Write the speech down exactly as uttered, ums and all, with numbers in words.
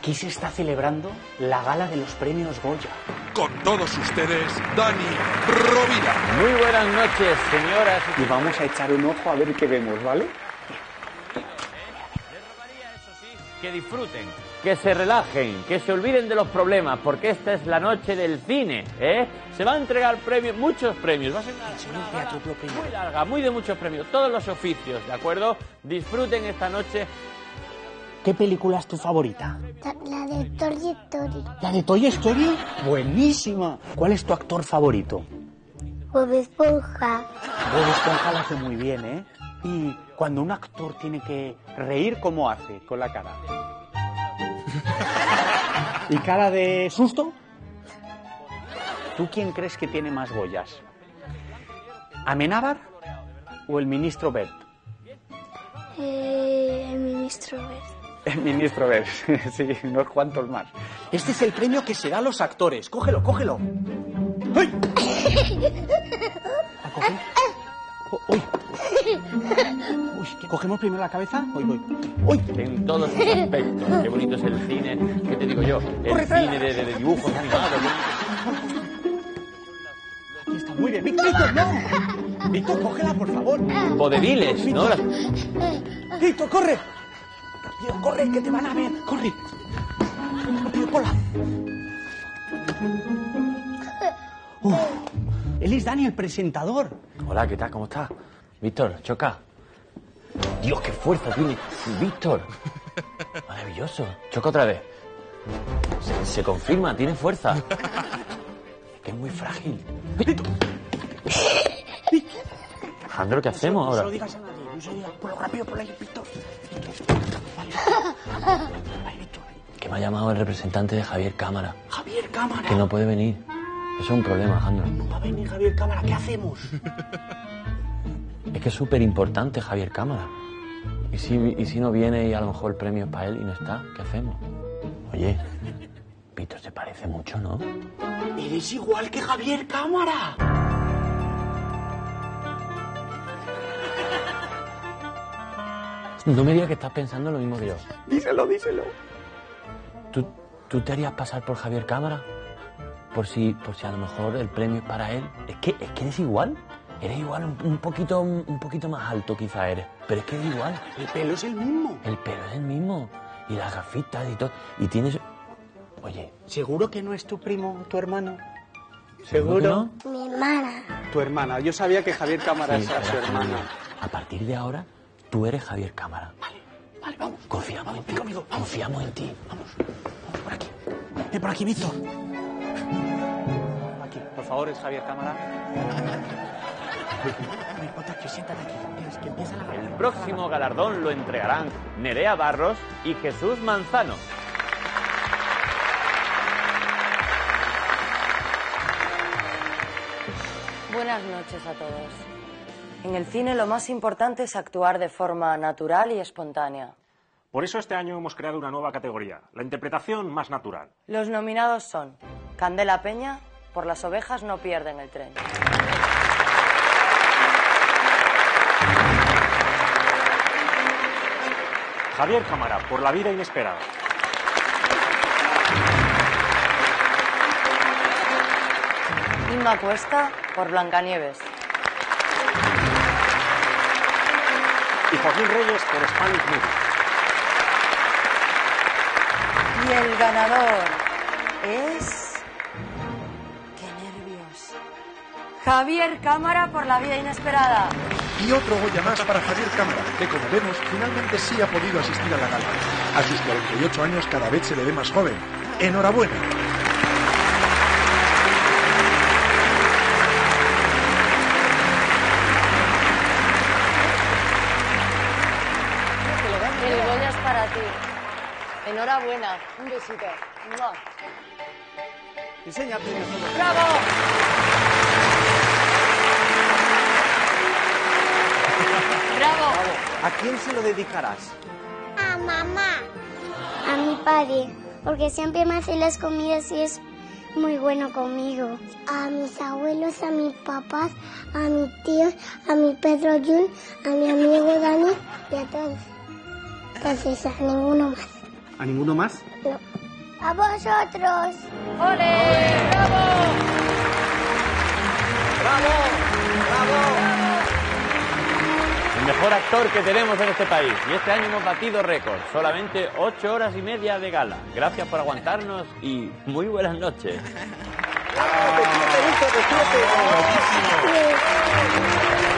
Aquí se está celebrando la gala de los premios Goya. Con todos ustedes, Dani Rovira. Muy buenas noches, señoras. Y vamos a echar un ojo a ver qué vemos, ¿vale? Que disfruten, que se relajen, que se olviden de los problemas, porque esta es la noche del cine, ¿eh? Se va a entregar premios, muchos premios. Va a ser una, una gala muy larga, muy de muchos premios, todos los oficios, ¿de acuerdo? Disfruten esta noche. ¿Qué película es tu favorita? La de Toy Story. ¿La de Toy Story? Buenísima. ¿Cuál es tu actor favorito? Bob Esponja. Bob Esponja lo hace muy bien, ¿eh? Y cuando un actor tiene que reír, ¿cómo hace? Con la cara. ¿Y cara de susto? ¿Tú quién crees que tiene más Goyas? ¿Amenábar o el ministro Bert? Eh, el ministro Bert. El ministro Bert, sí, unos cuantos más. Este es el premio que se da a los actores. Cógelo, cógelo. ¡Ay! ¿A coger? Oh, ¡Uy! Uy, ¿que cogemos primero la cabeza? Voy, voy. ¡Uy! En todos sus aspectos. Qué bonito es el cine, ¿qué te digo yo? El Corre, cine de, de, de dibujos animados. Aquí está, muy bien. ¡Víctor, no! Víctor, cógela, por favor. Vodeviles, ¿no? Las... Víctor, corre. Rápido, corre, que te van a ver. Corre. Rápido, cola. Uh, él es Dani, el presentador. Hola, ¿qué tal? ¿Cómo estás? Víctor, choca. Dios, qué fuerza tiene Víctor. Maravilloso. Choca otra vez. Se, se confirma, tiene fuerza. Que es muy frágil. Víctor. Alejandro, ¿qué hacemos ahora? No se lo digas a nadie. No se lo digas. Por lo rápido, por ahí, Víctor. Víctor. Vale. Vale, Víctor. Que me ha llamado el representante de Javier Cámara. Javier Cámara. Que no puede venir. Eso es un problema, Alejandro. No va a venir Javier Cámara. ¿Qué hacemos? Es que es súper importante Javier Cámara. ¿Y si, ¿Y si no viene y a lo mejor el premio es para él y no está? ¿Qué hacemos? Oye, Víctor se parece mucho, ¿no? Eres igual que Javier Cámara. No me digas que estás pensando lo mismo que yo. Díselo, díselo. ¿Tú, ¿Tú te harías pasar por Javier Cámara? Por si, por si a lo mejor el premio es para él. Es que, es que eres igual. Eres igual, un, un poquito un, un poquito más alto quizá eres. Pero es que eres igual. El pelo es el mismo. El pelo es el mismo. Y las gafitas y todo. Y tienes... Oye... ¿Seguro que no es tu primo, tu hermano? ¿Seguro que no? Mi hermana. Tu hermana. Yo sabía que Javier Cámara Sí, era su era hermana. Javier. A partir de ahora, tú eres Javier Cámara. Vale, vale, vamos. Confiamos Vamos, en ti. ven conmigo. Vamos. Confiamos en ti. Vamos. Vamos por aquí. Ven por aquí, Víctor. Aquí, por favor, es Javier Cámara. Ven, ponte aquí, siéntate aquí. Es que empieza la gala. El próximo galardón lo entregarán Nerea Barros y Jesús Manzano. Buenas noches a todos. En el cine lo más importante es actuar de forma natural y espontánea. Por eso este año hemos creado una nueva categoría, la interpretación más natural. Los nominados son Candela Peña, por Las ovejas no pierden el tren. Javier Cámara, por La vida inesperada. Inma Cuesta, por Blancanieves. Y Joaquín Reyes, por Spanish Movie. Y el ganador es... ¡Qué nervios! Javier Cámara, por La vida inesperada. Y otro Goya más para Javier Cámara, que como vemos, finalmente sí ha podido asistir a la gala. A sus cuarenta y ocho años cada vez se le ve más joven. ¡Enhorabuena! El Goya es para ti. Enhorabuena. Un besito. ¡Mua! Enseña premios todos. ¡Bravo! ¡Bravo! ¿A quién se lo dedicarás? A mamá. A mi padre. Porque siempre me hace las comidas y es muy bueno conmigo. A mis abuelos, a mis papás, a mis tíos, a mi Pedro Jun, a mi amigo Dani y a todos. Entonces a ninguno más. ¿A ninguno más? No. ¡A vosotros! ¡Ole! ¡Bravo! ¡Bravo! ¡Bravo! El mejor actor que tenemos en este país. Y este año hemos batido récord. Solamente ocho horas y media de gala. Gracias por aguantarnos y muy buenas noches. ¡Bravo!